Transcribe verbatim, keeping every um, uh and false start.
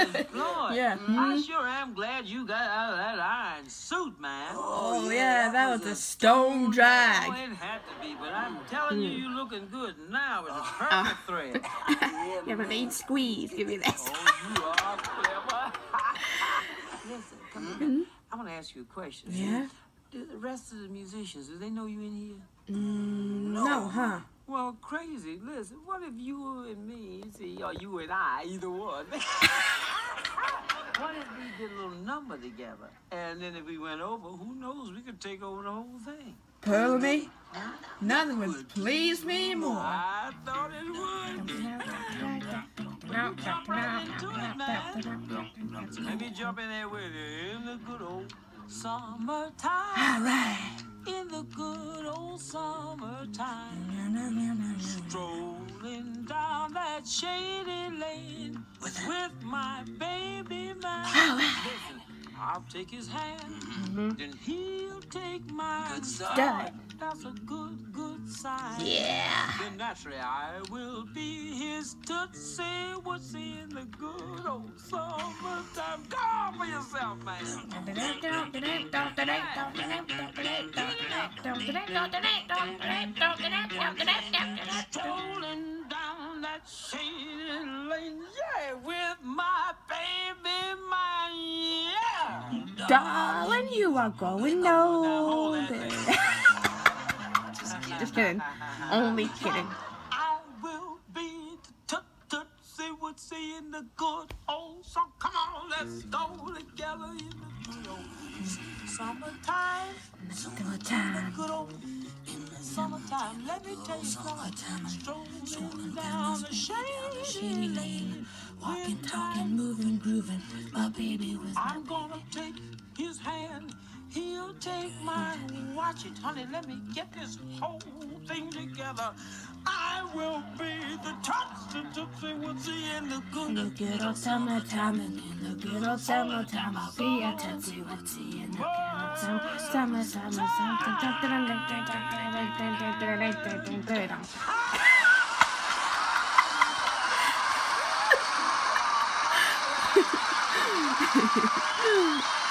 Floyd, Yeah. Mm-hmm. I sure am glad you got out of that iron suit, man. Oh, oh yeah, that was a stone drag. Oh, it had to be, but I'm telling you, you're looking good now. It's a perfect Uh. thread. Yeah, but they squeeze. Give me this. Oh, you are clever. Listen, come here. Mm-hmm. I want to ask you a question. Yeah? Do the rest of the musicians, do they know you in here? Mm, no, huh? Well, crazy. Listen, what if you and me, see, or you and I, either one. What if we did a little number together? And then if we went over, who knows, we could take over the whole thing. Pearl of me? Nothing would please me more. I thought it would. Jump right into it, man. Let me jump in there with you in the good old summertime. All right. In the good old summertime. Strolling down that shady lane with my baby man. All right. Listen, I'll take his hand, Mm-hmm. then he'll take mine. Good sign. That's a good, good sign. Yeah. Then naturally I will be his tootsie wootsy in the good old summertime. Go on for yourself, man. Strolling down that shady lane, yeah, with my baby, my yeah. Darling, you are growing older. Just kidding. Only kidding. I will be the tootsie wootsy in the good old song. Come on, let's go together in the good old summertime. Summertime. Good old summertime. Let me tell you something. Strolling down the shady lane. Walking, talking, moving, grooving. My baby was. I'm gonna take his hand. He'll take mine. Watch it, honey. Let me get this whole thing together. I will be the tootsie tootsie wootsy in the good, In the good old summertime, and in the good old summertime, I'll be a tootsie wootsy in the good old summer, summer, summer, summer.